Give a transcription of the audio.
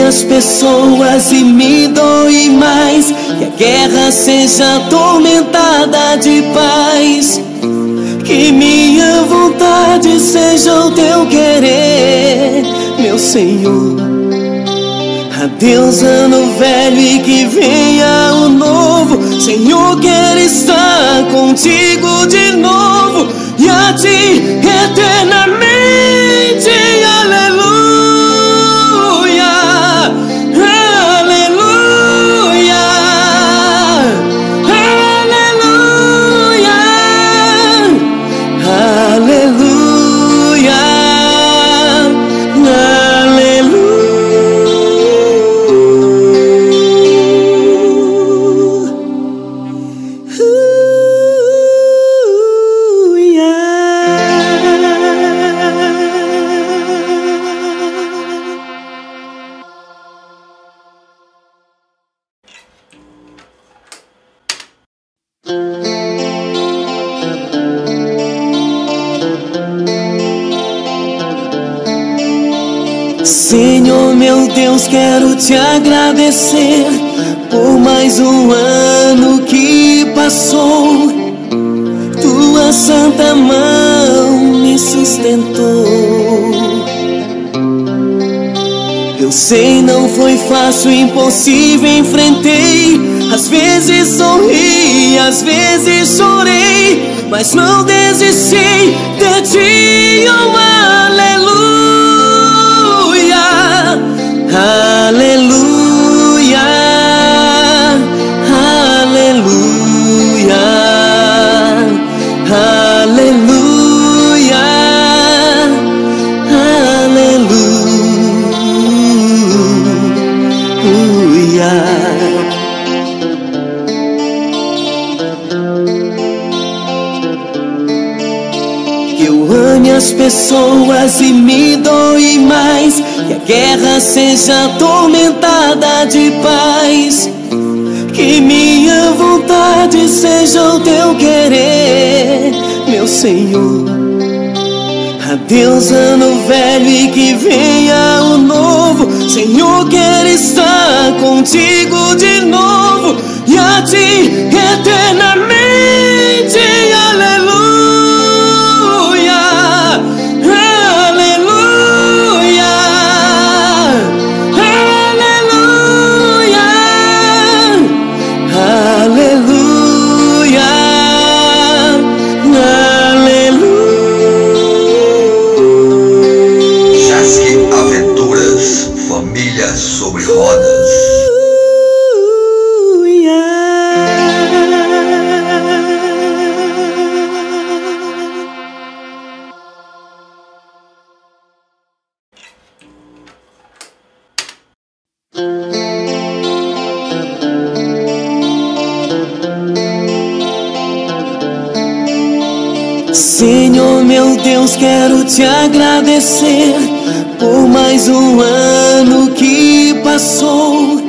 as pessoas e me doe mais, que a guerra seja atormentada de paz. Que minha vontade seja o teu querer, meu Senhor. Adeus ano velho e que venha o novo. Senhor, quero estar contigo de novo e a ti eternamente. Aleluia, aleluia, aleluia, aleluia, aleluia. Senhor meu Deus, quero te agradecer por mais um ano que passou. Tua santa mão me sustentou. Eu sei, não foi fácil, impossível, enfrentei. Às vezes sorri, às vezes chorei, mas não desisti de ti. Oh, aleluia, aleluia, aleluia, aleluia, aleluia. Que eu ame as pessoas e me doe mais, que a guerra seja atormentada de paz. Que minha vontade seja o teu querer, meu Senhor. Adeus ano velho e que venha o novo. Senhor, quero estar contigo de novo e a ti eternamente. Aleluia, aleluia, aleluia, aleluia, aleluia. Jasque Aventuras, família sobre rodas. Senhor meu Deus, quero te agradecer por mais um ano que passou.